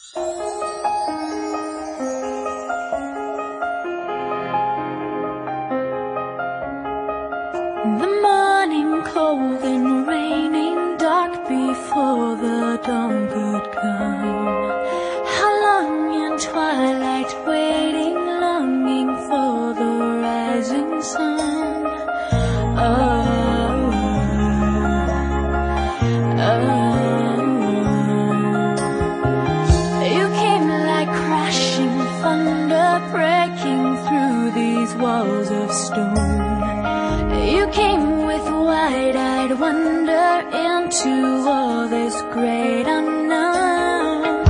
The morning cold and raining, dark before the dawn could come. How long in twilight waiting, longing for the rising sun. You came like crashing thunder, breaking through these walls of stone. You came with wide-eyed wonder into all this great unknown.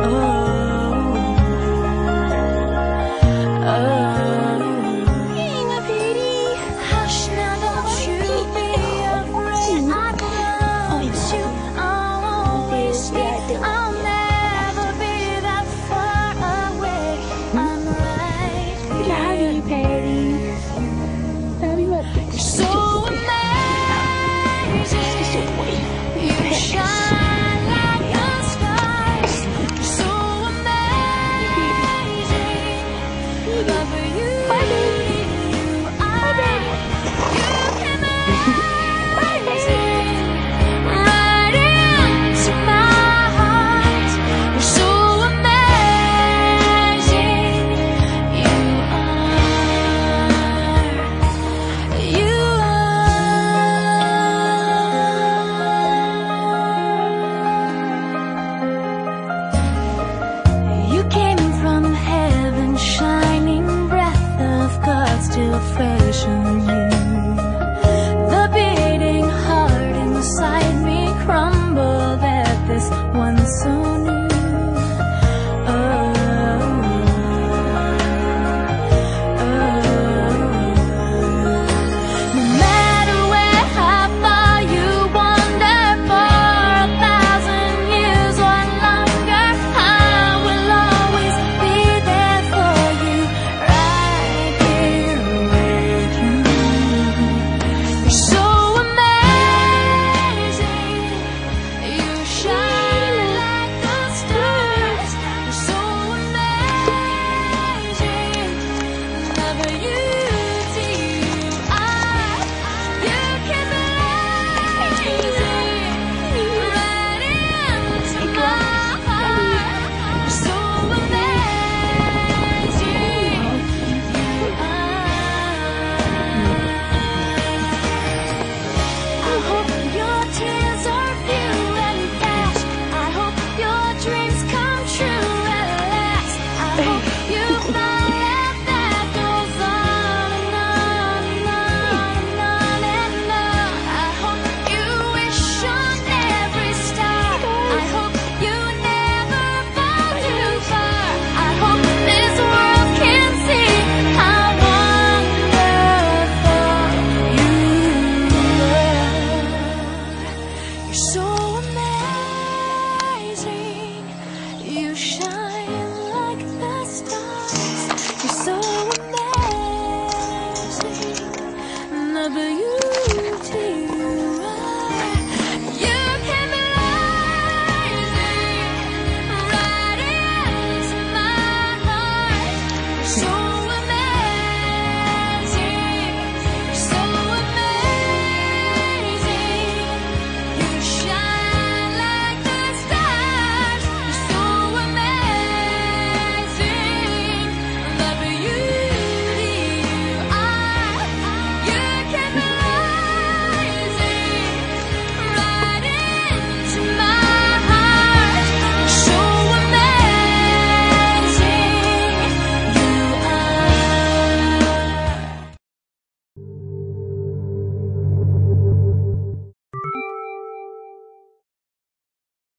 Hey, my pretty, hush now, don't you be afraid. I promise you I'll always stay. I'll never be that far away. I'm right here. Love you, Paddy. Love you, So